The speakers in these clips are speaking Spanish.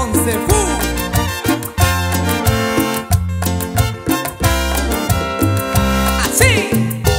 Ponce. Así.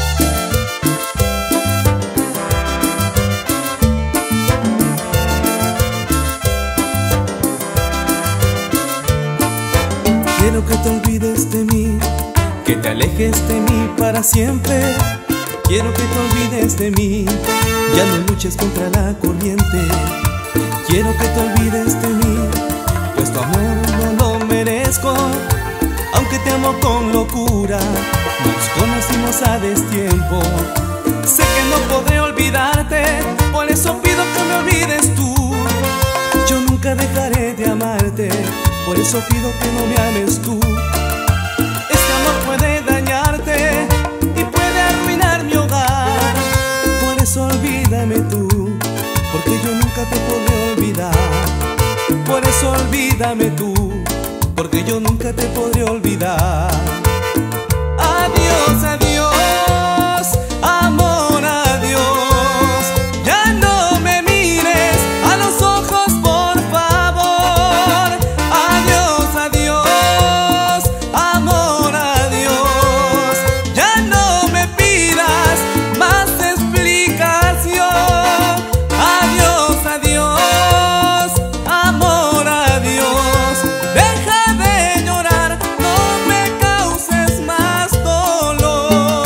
Quiero que te olvides de mí, que te alejes de mí para siempre. Quiero que te olvides de mí, ya no luches contra la corriente. Quiero que te olvides de mí, pues tu amor no lo merezco. Aunque te amo con locura, nos conocimos a destiempo. Sé que no podré olvidarte, por eso pido que me olvides tú. Yo nunca dejaré de amarte, por eso pido que no me ames tú. Este amor puede dañarte y puede arruinar mi hogar. Por eso olvídame tú, porque yo nunca te podré olvidar. Por eso olvídame tú, porque yo nunca te podré olvidar. Adiós, adiós, amor, adiós. Ya no me mires a los ojos, por favor. Adiós, adiós, amor, adiós. Ya no me pidas más explicación. Adiós, adiós, amor, adiós. Deja de llorar, no me causes más dolor.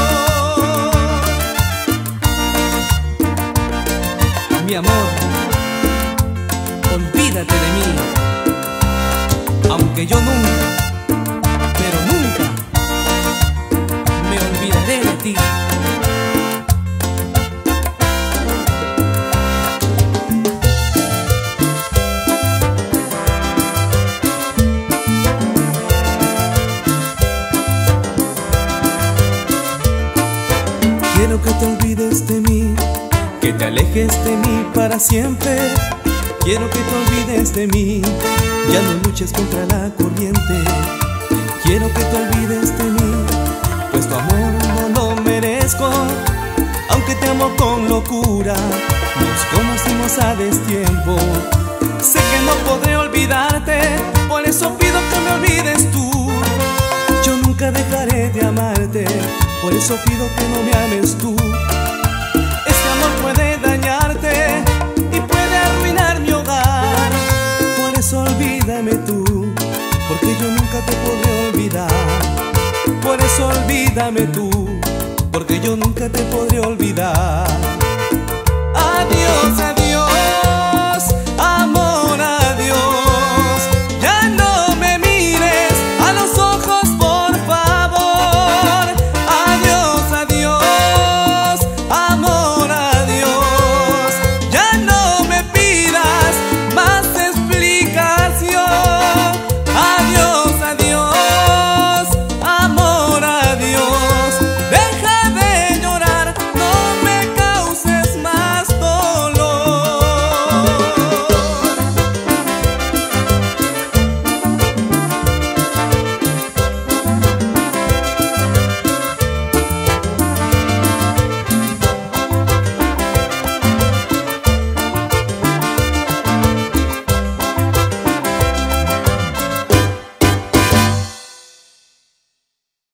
Mi amor, olvídate de mí, aunque yo nunca, pero nunca me olvidaré de ti. Quiero que te olvides de mí, que te alejes de mí para siempre. Quiero que te olvides de mí, ya no luches contra la corriente. Quiero que te olvides de mí, pues tu amor no lo merezco. Aunque te amo con locura, nos conocimos a destiempo. Sé que no podré olvidarte, por eso pido que me olvides tú. Yo nunca dejaré de amarte, por eso pido que no me ames tú. Este amor puede dañarte y puede arruinar mi hogar. Por eso olvídame tú, porque yo nunca te podré olvidar. Por eso olvídame tú, porque yo nunca te podré olvidar. Adiós, adiós.